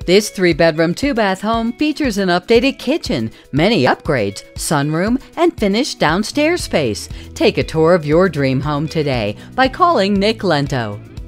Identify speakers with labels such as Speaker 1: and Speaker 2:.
Speaker 1: This 3-bedroom, 2-bath home features an updated kitchen, many upgrades, sunroom, and finished downstairs space. Take a tour of your dream home today by calling Nick Lento.